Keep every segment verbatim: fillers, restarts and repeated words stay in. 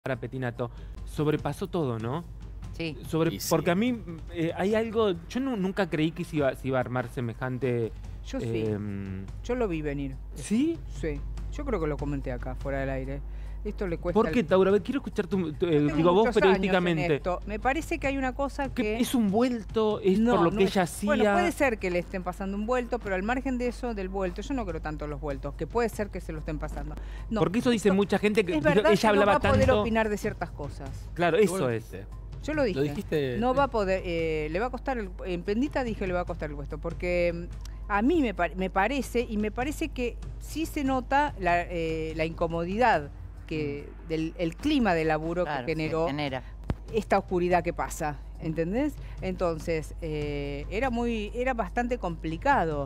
para Pettinato, sobrepasó todo, ¿no? Sí. Sobre, Y sí. Porque a mí eh, hay algo, yo no, nunca creí que se iba, se iba a armar semejante... Yo sí, eh, yo lo vi venir. ¿Sí? Sí, yo creo que lo comenté acá, fuera del aire. Esto le cuesta... ¿Por qué, el- Taura? A ver, quiero escuchar tu, tu- Yo eh, tengo digo, vos muchos años en periodísticamente. esto. Me parece que hay una cosa ¿Qué- que... ¿Es un vuelto? ¿Es No, por lo no que es- ella hacía? Bueno, puede ser que le estén pasando un vuelto, pero al margen de eso, del vuelto, yo no creo tanto en los vueltos, que puede ser que se lo estén pasando. No, Porque eso dice esto- mucha gente que es verdad ella que hablaba no va a poder tanto. opinar de ciertas cosas. Claro, Vos eso lo es. dijiste. Yo lo dije. Lo dijiste. No va a poder, eh, le va a costar, el, en Pendita dije le va a costar el puesto, porque mm, a mí me, pa- me parece, y me parece que sí se nota la, eh, la incomodidad que del el clima de laburo Claro, que generó que genera. esta oscuridad que pasa, ¿entendés? Entonces, eh, era muy, era bastante complicado,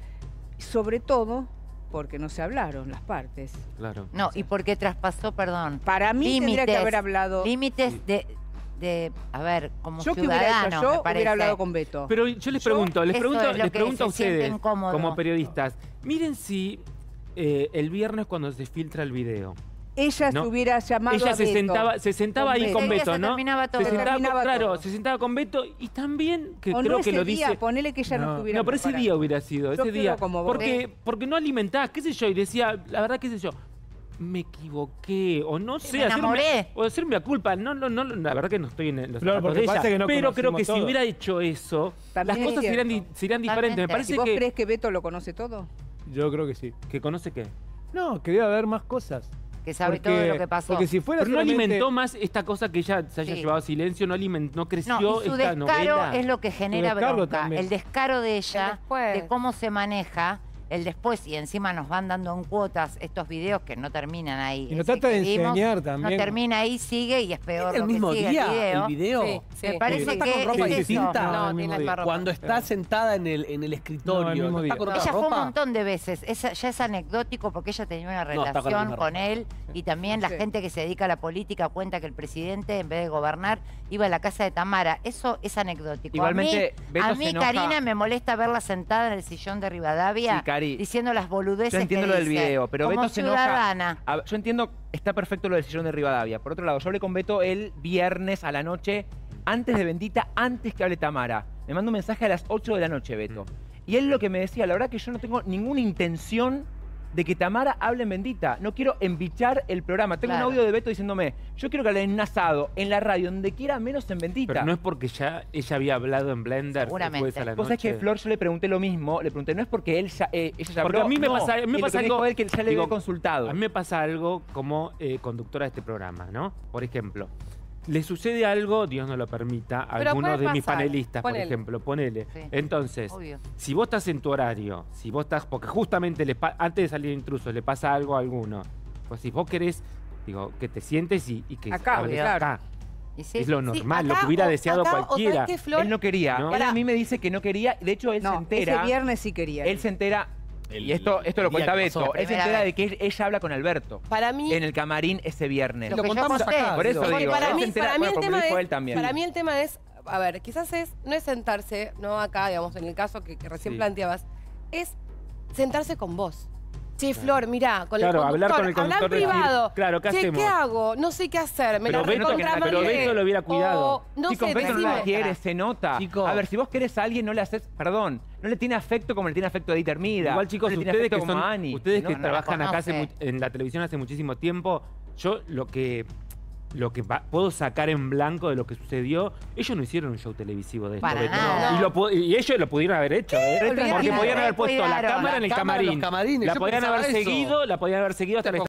sobre todo porque no se hablaron las partes. Claro. No, y porque traspasó, perdón, Para mí tendría que límites, haber hablado... límites de, de, a ver, como Yo que hubiera hecho, ciudadano, yo me parece. hubiera hablado con Beto. Pero yo les Yo- pregunto, les eso pregunto, es lo les que pregunto a se siente ustedes, incómodo. como periodistas, miren si eh, el viernes cuando se filtra el video, Ella ¿no? se hubiera llamado ella a se Beto. sentaba, se sentaba Con ahí Beto. con Ese día Beto, se ¿no? terminaba todo. Se Se sentaba con- terminaba claro, todo. se sentaba con Beto y también, que O creo no que ese lo día, dice... ponele que ella no, No. estuviera No, pero ese preparada. día hubiera sido, Yo ese creo día. como vos. Porque, porque no alimentás, qué sé yo, y decía, la verdad, qué sé yo, me equivoqué, o no sé, me enamoré. hacerme, o hacerme la culpa, no, no, no, la verdad que no estoy en los Claro, zapatos porque de ella, pasa que no pero creo que conocemos si todo. hubiera hecho eso, También las es cosas serían, di- cierto. serían diferentes. Me Totalmente. parece ¿Y vos que, crees que Beto lo conoce todo? Yo creo que sí. que conoce qué. No, que debe haber más cosas. Que sabe Porque- todo lo que pasó. Porque si fuera Pero no solamente- alimentó más esta cosa que ella se haya Sí. llevado a silencio, no alimentó, no creció No, y su esta descaro novela. es lo que genera descargo bronca. también. El descaro de ella, El después. de cómo se maneja, el después, y encima nos van dando en cuotas estos videos que no terminan ahí. Y nos Ese trata de que vimos, enseñar también. No termina ahí, sigue y es peor ¿Es lo el que mismo sigue día el video. el video? Sí, sí. Me parece ¿No está que con ropa es eso. distinta? No, el tiene mismo la misma día. ropa. Cuando está sentada en el, en el escritorio, No, el mismo ¿no está día. con otra Ella fue un ropa? montón de veces, Esa- ya es anecdótico porque ella tenía una No, está con la relación misma con ropa. él y también la Sí. gente que se dedica a la política cuenta que el presidente en vez de gobernar iba a la casa de Tamara. Eso es anecdótico. Igualmente, a mí, Beto a se mí enoja- Karina, me molesta verla sentada en el sillón de Rivadavia Sí, Cari. diciendo las boludeces Yo entiendo que lo del dice. video, pero Como Beto se ciudadana. enoja. A ver, yo entiendo, está perfecto lo del sillón de Rivadavia. Por otro lado, yo hablé con Beto el viernes a la noche, antes de Bendita, antes que hable Tamara. Me mandó un mensaje a las ocho de la noche, Beto. Y él lo que me decía, la verdad que yo no tengo ninguna intención de que Tamara hable en Bendita. No quiero embichar el programa. Tengo Claro. un audio de Beto diciéndome, yo quiero que hable en un asado, en la radio, donde quiera, menos en Bendita. Pero no es porque ya ella había hablado en Blender Seguramente. después a la Vos sabés que noche. Flor, yo le pregunté lo mismo, le pregunté, no es porque él ya, eh, ella ya Porque habló, a mí me no, pasa- a mí me y lo pasa que me dijo algo- él que él ya le digo, había consultado. A mí me pasa algo como eh, conductora de este programa, ¿no? Por ejemplo, le sucede algo, Dios no lo permita, a Pero algunos puede de mis pasar. panelistas, Ponele. por ejemplo, ponele. Sí. Entonces, Obvio. si vos estás en tu horario, si vos estás, porque justamente le pa- antes de salir intrusos le pasa algo a alguno, pues si vos querés, digo, que te sientes y, y que Acá, hables claro. acá. Y sí, Es lo Sí, normal, lo acá que hubiera o- deseado acá, o cualquiera. ¿sabés qué, Flor? Él no quería. ¿No? Él a mí me dice que no quería. De hecho, él se No, entera. ese viernes sí quería. Él se entera. El- y esto, esto lo el día cuenta que Beto. pasó. Él se Primera entera vez. de que ella habla con Alberto. Para mí, En el camarín ese viernes. Lo Lo que yo contamos conté. acá. Por eso digo. digo, para él mí, se entera- para mí bueno, el como tema lo dijo es, él también. para mí el tema es, a ver, quizás es, no es sentarse, no acá, digamos, en el caso que, que recién Sí. planteabas, es sentarse con vos. Che, Flor, mirá, con Claro, el hablar conductor, con el conductor, hablar decir, privado. claro, ¿qué Che, hacemos? ¿qué hago? No sé qué hacer, me Pero la Beto- recontramangué. pero Beto lo hubiera cuidado. O, no Chicos, sé, Beto no decime. la quiere, se nota. Chico. A ver, si vos querés a alguien, no le haces, perdón, no le tiene afecto como le tiene afecto a Dieter Mida. Igual, chicos, no le tiene ustedes que afecto como son, a Ani. ustedes No, que no trabajan la acá hace conoce. mu- en la televisión hace muchísimo tiempo, yo lo que lo que va- puedo sacar en blanco de lo que sucedió, ellos no hicieron un show televisivo de esto. Para Beto. nada. Y, lo pu- y ellos lo pudieron haber hecho, ¿eh? Olvídate. Porque podían haber puesto la Cuidaron. cámara en el La cámara en los camarín. camarines, La yo podían haber pensaba eso. seguido, la podían haber seguido hasta la